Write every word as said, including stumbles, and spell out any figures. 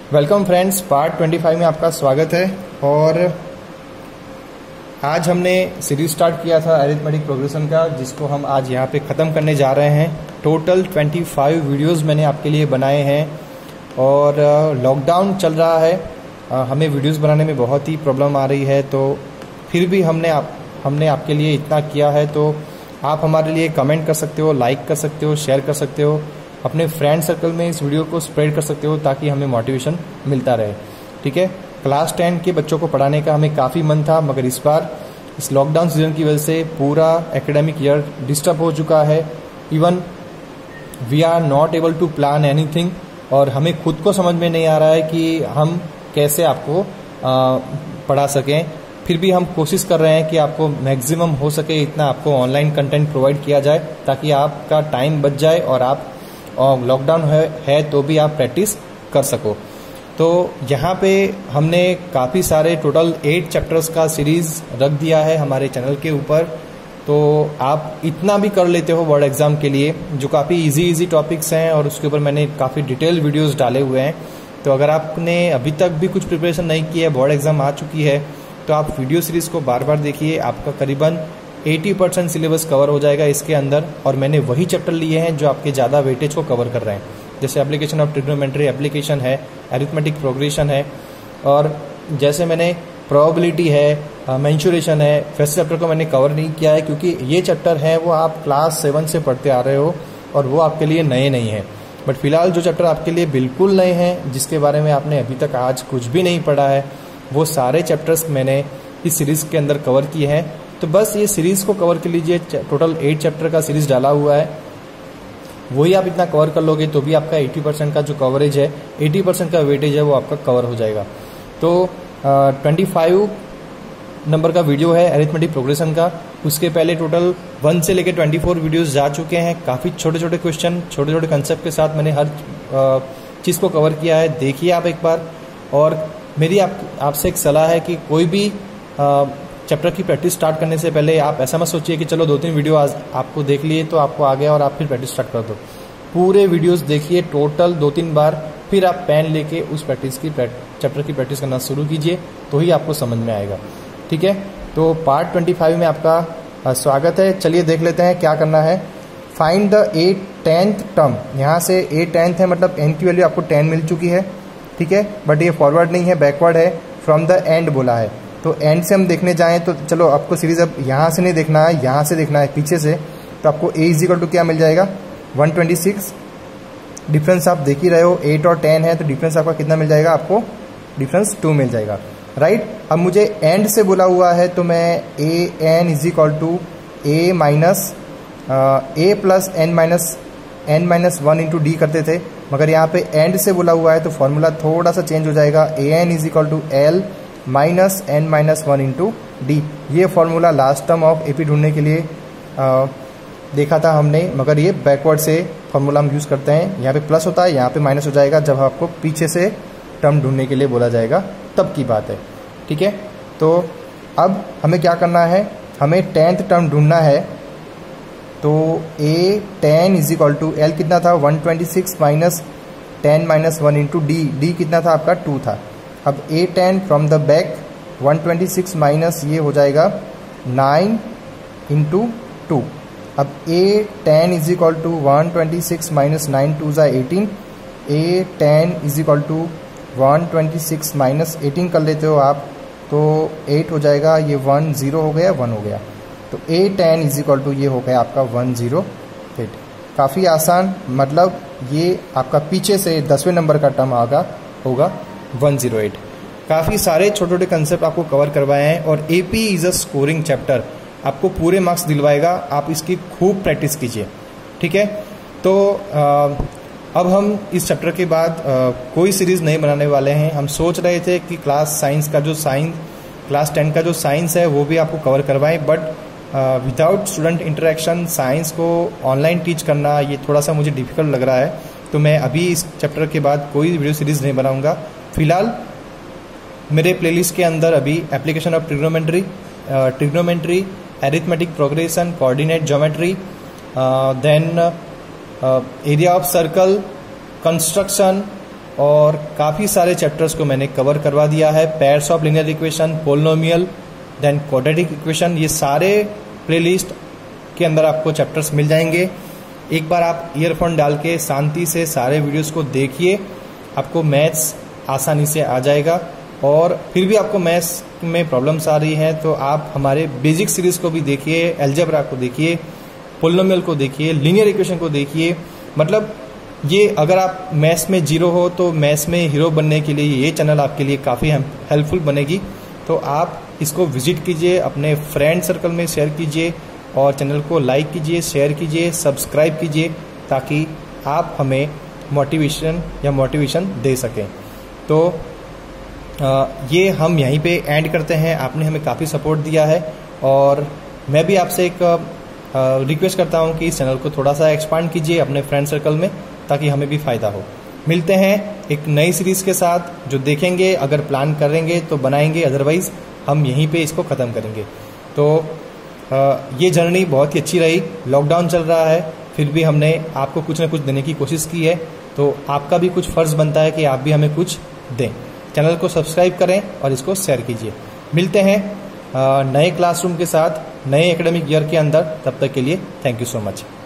Welcome friends, part पच्चीस में आपका स्वागत है। और आज हमने सीरीज स्टार्ट किया था अरिथमेटिक प्रोग्रेशन का, जिसको हम आज यहाँ पे ख़त्म करने जा रहे हैं। टोटल पच्चीस वीडियोस मैंने आपके लिए बनाए हैं और लॉकडाउन चल रहा है, हमें वीडियोस बनाने में बहुत ही प्रॉब्लम आ रही है, तो फिर भी हमने आप हमने आपके लिए इतना किया है। तो आप हमारे लिए कमेंट कर सकते हो, लाइक कर सकते हो, शेयर कर सकते हो, अपने फ्रेंड सर्कल में इस वीडियो को स्प्रेड कर सकते हो ताकि हमें मोटिवेशन मिलता रहे। ठीक है, क्लास टेन के बच्चों को पढ़ाने का हमें काफ़ी मन था, मगर इस बार इस लॉकडाउन सीजन की वजह से पूरा एकेडमिक ईयर डिस्टर्ब हो चुका है। Even we are not able to plan anything, और हमें खुद को समझ में नहीं आ रहा है कि हम कैसे आपको आ, पढ़ा सकें। फिर भी हम कोशिश कर रहे हैं कि आपको मैक्सिमम हो सके इतना आपको ऑनलाइन कंटेंट प्रोवाइड किया जाए ताकि आपका टाइम बच जाए और आप लॉकडाउन है, है तो भी आप प्रैक्टिस कर सको। तो यहाँ पे हमने काफ़ी सारे टोटल एट चैप्टर्स का सीरीज़ रख दिया है हमारे चैनल के ऊपर, तो आप इतना भी कर लेते हो बोर्ड एग्ज़ाम के लिए, जो काफ़ी इजी इजी टॉपिक्स हैं और उसके ऊपर मैंने काफ़ी डिटेल वीडियोस डाले हुए हैं। तो अगर आपने अभी तक भी कुछ प्रिपरेशन नहीं की है, बोर्ड एग्ज़ाम आ चुकी है, तो आप वीडियो सीरीज़ को बार बार देखिए, आपका करीबन अस्सी परसेंट सिलेबस कवर हो जाएगा इसके अंदर। और मैंने वही चैप्टर लिए हैं जो आपके ज़्यादा वेटेज को कवर कर रहे हैं, जैसे एप्लीकेशन ऑफ ट्रिग्नोमेट्री एप्लीकेशन है, अरिथमेटिक प्रोग्रेशन है, और जैसे मैंने प्रोबेबिलिटी है, मेंशुरेशन है, फर्स्ट चैप्टर को मैंने कवर नहीं किया है क्योंकि ये चैप्टर है वो आप क्लास सेवन से पढ़ते आ रहे हो और वो आपके लिए नए नहीं हैं। बट फिलहाल जो चैप्टर आपके लिए बिल्कुल नए हैं, जिसके बारे में आपने अभी तक आज कुछ भी नहीं पढ़ा है, वो सारे चैप्टर्स मैंने इस सीरीज़ के अंदर कवर किए हैं। तो बस ये सीरीज़ को कवर कर लीजिए, टोटल एट चैप्टर का सीरीज़ डाला हुआ है, वही आप इतना कवर कर लोगे तो भी आपका अस्सी परसेंट का जो कवरेज है, अस्सी परसेंट का वेटेज है, वो आपका कवर हो जाएगा। तो पच्चीस नंबर का वीडियो है अरिथमेटिक प्रोग्रेशन का, उसके पहले टोटल वन से लेकर चौबीस वीडियोस जा चुके हैं। काफ़ी छोटे छोटे क्वेश्चन, छोटे छोटे कंसेप्ट के साथ मैंने हर चीज़ को कवर किया है, देखिए आप एक बार। और मेरी आप आपसे एक सलाह है कि कोई भी आ, चैप्टर की प्रैक्टिस स्टार्ट करने से पहले आप ऐसा मत सोचिए कि चलो दो तीन वीडियो आज आपको देख लिए तो आपको आ गया और आप फिर प्रैक्टिस स्टार्ट कर दो। पूरे वीडियोस देखिए टोटल दो तीन बार, फिर आप पेन लेके उस प्रैक्टिस की चैप्टर की प्रैक्टिस करना शुरू कीजिए, तो ही आपको समझ में आएगा। ठीक है, तो पार्ट पच्चीस में आपका स्वागत है। चलिए देख लेते हैं क्या करना है। Find the A tenth term. यहाँ से ए टेंथ है, मतलब एन की वैल्यू आपको टेन मिल चुकी है। ठीक है, बट ये फॉरवर्ड नहीं है, बैकवर्ड है। फ्रॉम द एंड बोला है, तो एंड से हम देखने जाएं तो चलो आपको सीरीज अब यहाँ से नहीं देखना है, यहाँ से देखना है, पीछे से। तो आपको ए इज इक्वल टू क्या मिल जाएगा, वन ट्वेंटी सिक्स। डिफरेंस आप देख ही रहे हो, एट और टेन है, तो डिफरेंस आपका कितना मिल जाएगा, आपको डिफरेंस टू मिल जाएगा। राइट, अब मुझे एंड से बोला हुआ है तो मैं A N is equal to A minus A plus N minus N minus one into D करते थे, मगर यहाँ पे एंड से बोला हुआ है तो फॉर्मूला थोड़ा सा चेंज हो जाएगा। A N is equal to L minus N minus one into D. ये formula last term of AP ढूंढने के लिए आ, देखा था हमने, मगर ये बैकवर्ड से फॉर्मूला हम यूज़ करते हैं। यहाँ पे प्लस होता है, यहाँ पे माइनस हो जाएगा जब आपको पीछे से टर्म ढूंढने के लिए बोला जाएगा, तब की बात है। ठीक है, तो अब हमें क्या करना है, हमें टेंथ टर्म ढूंढना है। तो A ten is equal to L कितना था, one twenty six minus ten minus one into D. D कितना था आपका, टू था। अब A ten from the back, one twenty six minus ये हो जाएगा नाइन इंटू टू। अब A ten is equal to one twenty six minus nine two ज़ा eighteen. A ten is equal to one twenty six minus eighteen कर लेते हो आप, तो एट हो जाएगा, ये वन ज़ीरो हो गया, वन हो गया। तो A ten is equal to ये हो गया आपका वन ज़ीरो एट। काफ़ी आसान, मतलब ये आपका पीछे से दसवें नंबर का टर्म आगा होगा वन ज़ीरो एट। काफ़ी सारे छोटे छोटे कंसेप्ट आपको कवर करवाए हैं, और AP is a scoring chapter, आपको पूरे मार्क्स दिलवाएगा, आप इसकी खूब प्रैक्टिस कीजिए। ठीक है, तो आ, अब हम इस चैप्टर के बाद आ, कोई सीरीज़ नहीं बनाने वाले हैं। हम सोच रहे थे कि क्लास साइंस का जो साइंस क्लास टेन का जो साइंस है वो भी आपको कवर करवाएं, but without student interaction science को ऑनलाइन टीच करना ये थोड़ा सा मुझे डिफिकल्ट लग रहा है, तो मैं अभी इस चैप्टर के बाद कोई वीडियो सीरीज़ नहीं बनाऊंगा। फिलहाल मेरे प्लेलिस्ट के अंदर अभी application of trigonometry trigonometry arithmetic progression, coordinate geometry, then area of circle, construction, और काफ़ी सारे चैप्टर्स को मैंने कवर करवा दिया है। Pairs of linear equation, polynomial, then quadratic equation, ये सारे प्लेलिस्ट के अंदर आपको चैप्टर्स मिल जाएंगे। एक बार आप ईयरफोन डाल के शांति से सारे वीडियोस को देखिए, आपको मैथ्स आसानी से आ जाएगा। और फिर भी आपको मैथ्स में प्रॉब्लम्स आ रही हैं तो आप हमारे बेसिक सीरीज को भी देखिए, अलजेब्रा को देखिए, पोलिनोमियल को देखिए, लीनियर इक्वेशन को देखिए। मतलब ये अगर आप मैथ्स में जीरो हो तो मैथ्स में हीरो बनने के लिए ये चैनल आपके लिए काफ़ी हेल्पफुल बनेगी। तो आप इसको विजिट कीजिए, अपने फ्रेंड सर्कल में शेयर कीजिए और चैनल को लाइक कीजिए, शेयर कीजिए, सब्सक्राइब कीजिए, ताकि आप हमें मोटिवेशन या मोटिवेशन दे सकें। तो आ, ये हम यहीं पे एंड करते हैं। आपने हमें काफ़ी सपोर्ट दिया है और मैं भी आपसे एक रिक्वेस्ट करता हूं कि इस चैनल को थोड़ा सा एक्सपांड कीजिए अपने फ्रेंड सर्कल में, ताकि हमें भी फ़ायदा हो। मिलते हैं एक नई सीरीज़ के साथ, जो देखेंगे, अगर प्लान करेंगे तो बनाएंगे, अदरवाइज़ हम यहीं पे इसको ख़त्म करेंगे। तो आ, ये जर्नी बहुत ही अच्छी रही। लॉकडाउन चल रहा है, फिर भी हमने आपको कुछ ना कुछ देने की कोशिश की है, तो आपका भी कुछ फ़र्ज़ बनता है कि आप भी हमें कुछ दें। चैनल को सब्सक्राइब करें और इसको शेयर कीजिए। मिलते हैं नए क्लासरूम के साथ, नए एकेडमिक ईयर के अंदर। तब तक के लिए थैंक यू सो मच।